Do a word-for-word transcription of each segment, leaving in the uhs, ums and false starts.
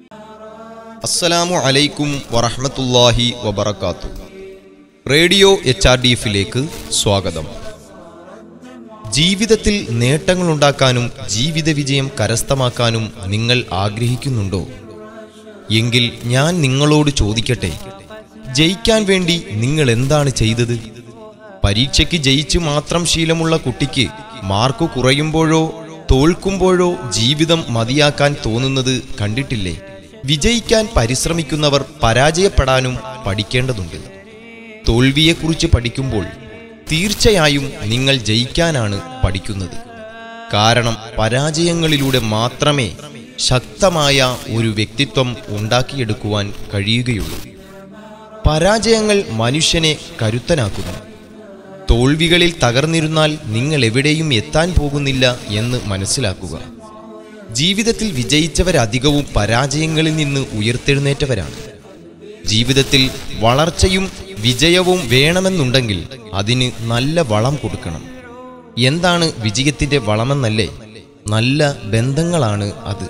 അസ്സലാമു അലൈക്കും വറഹ്മത്തുള്ളാഹി വബറകാതുഹു. റേഡിയോ എച്ച് ആർ ഡി എഫിലേക്ക് സ്വാഗതം. ജീവിതത്തിൽ നേട്ടങ്ങളുണ്ടാക്കാനും ജീവിത വിജയം കരസ്ഥമാക്കാനും നിങ്ങൾ ആഗ്രഹിക്കുന്നുണ്ടോ? എങ്കിൽ ഞാൻ നിങ്ങളോട് ചോദിക്കട്ടെ, ജയിക്കാൻ വേണ്ടി നിങ്ങൾ എന്താണ് ചെയ്തത്? പരീക്ഷയ്ക്ക് ജയിച്ച് മാത്രം ശീലമുള്ള കുട്ടിക്ക് മാർക്ക് കുറയുമ്പോഴോ തോൽക്കുമ്പോഴോ ജീവിതം മതിയാക്കാൻ തോന്നുന്നത് കണ്ടിട്ടില്ലേ? വിജയിക്കാൻ പരിശ്രമിക്കുന്നവർ പരാജയപ്പെടാനും പഠിക്കേണ്ടതുണ്ട്. തോൽവിയെക്കുറിച്ച് പഠിക്കുമ്പോൾ തീർച്ചയായും നിങ്ങൾ ജയിക്കാനാണ് പഠിക്കുന്നത്. കാരണം പരാജയങ്ങളിലൂടെ മാത്രമേ ശക്തമായ ഒരു വ്യക്തിത്വം ഉണ്ടാക്കിയെടുക്കുവാൻ കഴിയുകയുള്ളൂ. പരാജയങ്ങൾ മനുഷ്യനെ കരുത്തനാക്കുന്നു. തോൽവികളിൽ തകർന്നിരുന്നാൽ നിങ്ങൾ എവിടെയും എത്താൻ പോകുന്നില്ല എന്ന് മനസ്സിലാക്കുക. ജീവിതത്തിൽ വിജയിച്ചവരധികവും പരാജയങ്ങളിൽ നിന്ന് ഉയർത്തെഴുന്നേറ്റവരാണ്. ജീവിതത്തിൽ വളർച്ചയും വിജയവും വേണമെന്നുണ്ടെങ്കിൽ അതിന് നല്ല വളം കൊടുക്കണം. എന്താണ് വിജയത്തിൻ്റെ വളമെന്നല്ലേ? നല്ല ബന്ധങ്ങളാണ് അത്.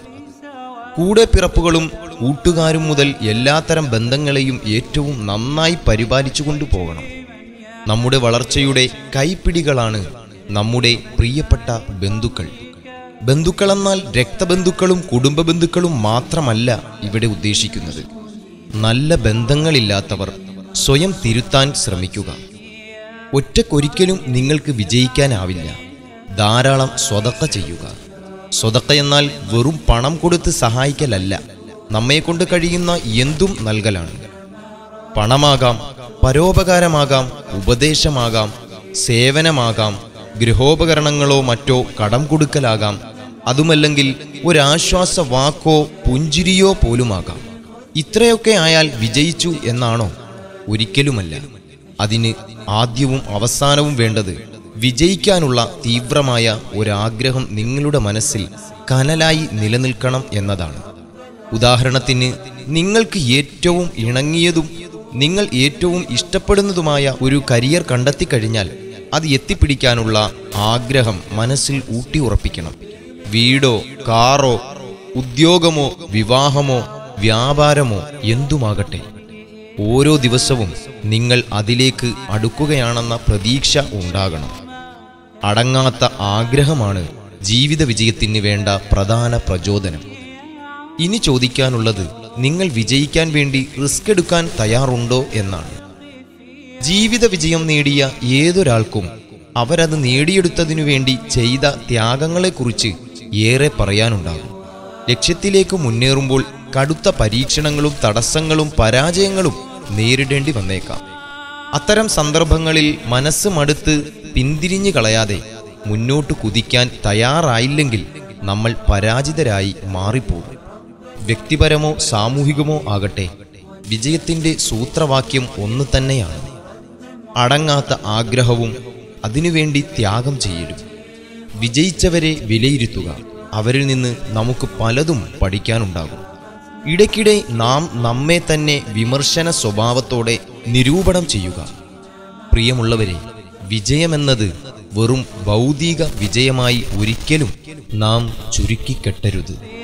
കൂടെ പിറപ്പുകളും കൂട്ടുകാരും മുതൽ എല്ലാത്തരം ബന്ധങ്ങളെയും ഏറ്റവും നന്നായി പരിപാലിച്ചു കൊണ്ടുപോകണം. നമ്മുടെ വളർച്ചയുടെ കൈപ്പിടികളാണ് നമ്മുടെ പ്രിയപ്പെട്ട ബന്ധുക്കൾ. ബന്ധുക്കളെന്നാൽ രക്തബന്ധുക്കളും കുടുംബ ബന്ധുക്കളും മാത്രമല്ല ഇവിടെ ഉദ്ദേശിക്കുന്നത്. നല്ല ബന്ധങ്ങളില്ലാത്തവർ സ്വയം തിരുത്താൻ ശ്രമിക്കുക. ഒറ്റക്കൊരിക്കലും നിങ്ങൾക്ക് വിജയിക്കാനാവില്ല. ധാരാളം സ്വതക്ക ചെയ്യുക. സ്വതക്ക എന്നാൽ വെറും പണം കൊടുത്ത് സഹായിക്കലല്ല, നമ്മെക്കൊണ്ട് കഴിയുന്ന എന്തും നൽകലാണ്. പണമാകാം, പരോപകാരമാകാം, ഉപദേശമാകാം, സേവനമാകാം, ഗൃഹോപകരണങ്ങളോ മറ്റോ കടം കൊടുക്കലാകാം, അതുമല്ലെങ്കിൽ ഒരാശ്വാസ വാക്കോ പുഞ്ചിരിയോ പോലുമാകാം. ഇത്രയൊക്കെ ആയാൽ വിജയിച്ചു എന്നാണോ? ഒരിക്കലുമല്ല. അതിന് ആദ്യവും അവസാനവും വേണ്ടത് വിജയിക്കാനുള്ള തീവ്രമായ ഒരാഗ്രഹം നിങ്ങളുടെ മനസ്സിൽ കനലായി നിലനിൽക്കണം എന്നതാണ്. ഉദാഹരണത്തിന്, നിങ്ങൾക്ക് ഏറ്റവും ഇണങ്ങിയതും നിങ്ങൾ ഏറ്റവും ഇഷ്ടപ്പെടുന്നതുമായ ഒരു കരിയർ കണ്ടെത്തിക്കഴിഞ്ഞാൽ അത് എത്തിപ്പിടിക്കാനുള്ള ആഗ്രഹം മനസ്സിൽ ഊട്ടി ഉറപ്പിക്കണം. വീടോ കാറോ ഉദ്യോഗമോ വിവാഹമോ വ്യാപാരമോ എന്തുമാകട്ടെ, ഓരോ ദിവസവും നിങ്ങൾ അതിലേക്ക് അടുക്കുകയാണെന്ന പ്രതീക്ഷ ഉണ്ടാകണം. അടങ്ങാത്ത ആഗ്രഹമാണ് ജീവിത വിജയത്തിന് വേണ്ട പ്രധാന പ്രചോദനം. ഇനി ചോദിക്കാനുള്ളത്, നിങ്ങൾ വിജയിക്കാൻ വേണ്ടി റിസ്ക് എടുക്കാൻ തയ്യാറുണ്ടോ എന്നാണ്. ജീവിത വിജയം നേടിയ ഏതൊരാൾക്കും അവരത് നേടിയെടുത്തതിനു വേണ്ടി ചെയ്ത ത്യാഗങ്ങളെക്കുറിച്ച് ഏറെ പറയാനുണ്ടാകും. ലക്ഷ്യത്തിലേക്ക് മുന്നേറുമ്പോൾ കടുത്ത പരീക്ഷണങ്ങളും തടസ്സങ്ങളും പരാജയങ്ങളും നേരിടേണ്ടി വന്നേക്കാം. അത്തരം സന്ദർഭങ്ങളിൽ മനസ്സ് മടുത്ത് പിന്തിരിഞ്ഞു കളയാതെ മുന്നോട്ട് കുതിക്കാൻ തയ്യാറായില്ലെങ്കിൽ നമ്മൾ പരാജിതരായി മാറിപ്പോകും. വ്യക്തിപരമോ സാമൂഹികമോ ആകട്ടെ, വിജയത്തിൻ്റെ സൂത്രവാക്യം ഒന്ന് തന്നെയാണ്: അടങ്ങാത്ത ആഗ്രഹവും അതിനുവേണ്ടി ത്യാഗം ചെയ്യലും. വിജയിച്ചവരെ വിലയിരുത്തുക. അവരിൽ നിന്ന് നമുക്ക് പലതും പഠിക്കാനുണ്ടാകും. ഇടയ്ക്കിടെ നാം നമ്മെ തന്നെ വിമർശന സ്വഭാവത്തോടെ നിരൂപണം ചെയ്യുക. പ്രിയമുള്ളവരെ, വിജയമെന്നത് വെറും ഭൗതിക വിജയമായി ഒരിക്കലും നാം ചുരുക്കിക്കെട്ടരുത്.